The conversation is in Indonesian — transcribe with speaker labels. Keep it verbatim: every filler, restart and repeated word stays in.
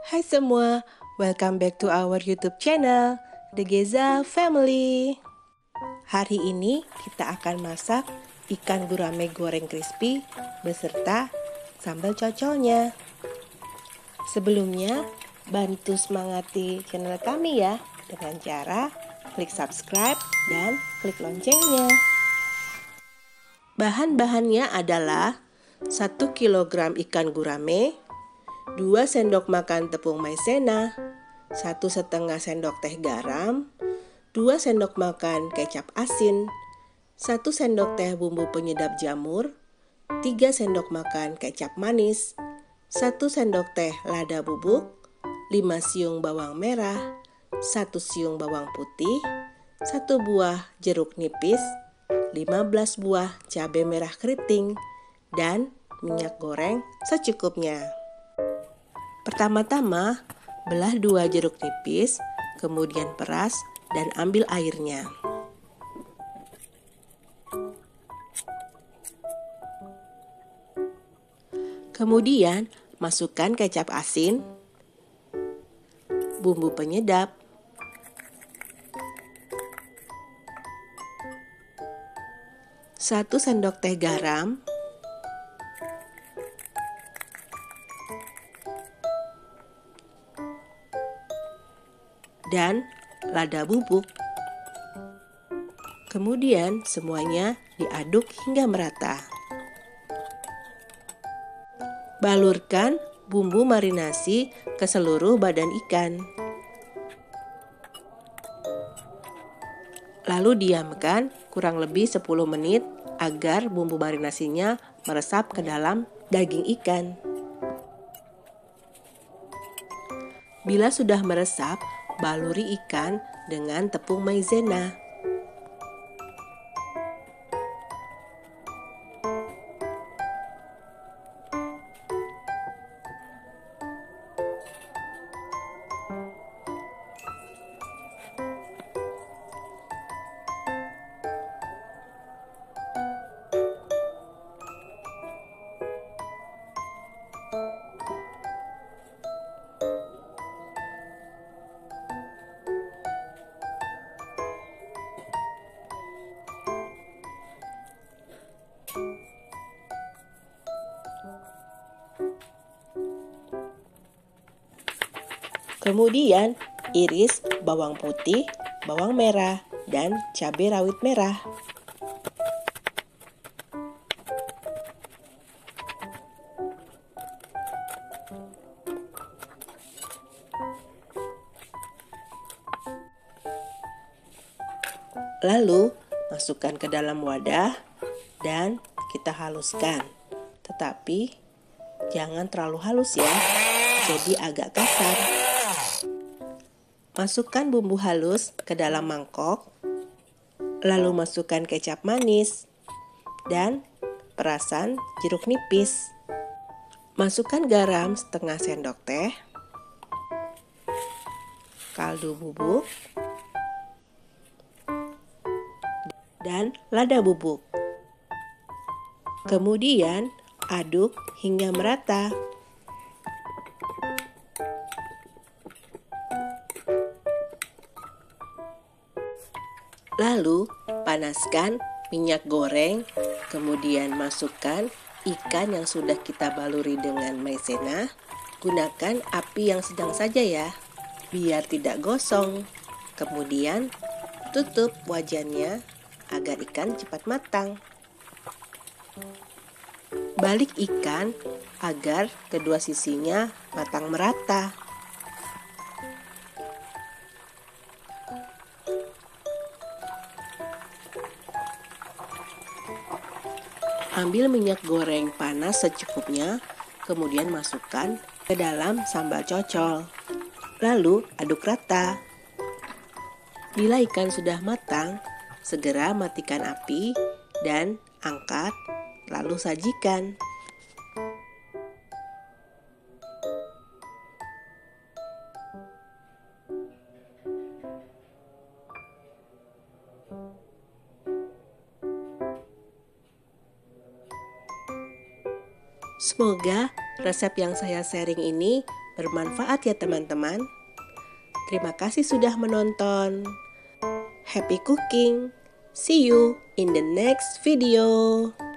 Speaker 1: Hai semua, welcome back to our YouTube channel, The Geza Family. Hari ini kita akan masak ikan gurame goreng crispy beserta sambal cocolnya. Sebelumnya, bantu semangati channel kami ya dengan cara klik subscribe dan klik loncengnya. Bahan-bahannya adalah satu kilogram ikan gurame, dua sendok makan tepung maizena, satu setengah sendok teh garam, dua sendok makan kecap asin, satu sendok teh bumbu penyedap jamur, tiga sendok makan kecap manis, satu sendok teh lada bubuk, lima siung bawang merah, satu siung bawang putih, satu buah jeruk nipis, lima belas buah cabai merah keriting, dan minyak goreng secukupnya. Pertama-tama, belah dua jeruk nipis, kemudian peras dan ambil airnya. Kemudian, masukkan kecap asin, bumbu penyedap, satu sendok teh garam, dan lada bubuk. Kemudian semuanya diaduk hingga merata. Balurkan bumbu marinasi ke seluruh badan ikan. Lalu diamkan kurang lebih sepuluh menit agar bumbu marinasinya meresap ke dalam daging ikan. Bila sudah meresap, baluri ikan dengan tepung maizena. Kemudian iris bawang putih, bawang merah, dan cabai rawit merah. Lalu masukkan ke dalam wadah dan kita haluskan. Tetapi jangan terlalu halus ya, jadi agak kasar. Masukkan bumbu halus ke dalam mangkok, lalu masukkan kecap manis dan perasan jeruk nipis. Masukkan garam setengah sendok teh, kaldu bubuk, dan lada bubuk. Kemudian aduk hingga merata. Lalu panaskan minyak goreng, kemudian masukkan ikan yang sudah kita baluri dengan maizena. Gunakan api yang sedang saja ya, biar tidak gosong. Kemudian tutup wajannya agar ikan cepat matang. Balik ikan agar kedua sisinya matang merata. Ambil minyak goreng panas secukupnya, kemudian masukkan ke dalam sambal cocol. Lalu aduk rata. Bila ikan sudah matang, segera matikan api dan angkat, lalu sajikan. Semoga resep yang saya sharing ini bermanfaat ya teman-teman. Terima kasih sudah menonton. Happy cooking. See you in the next video.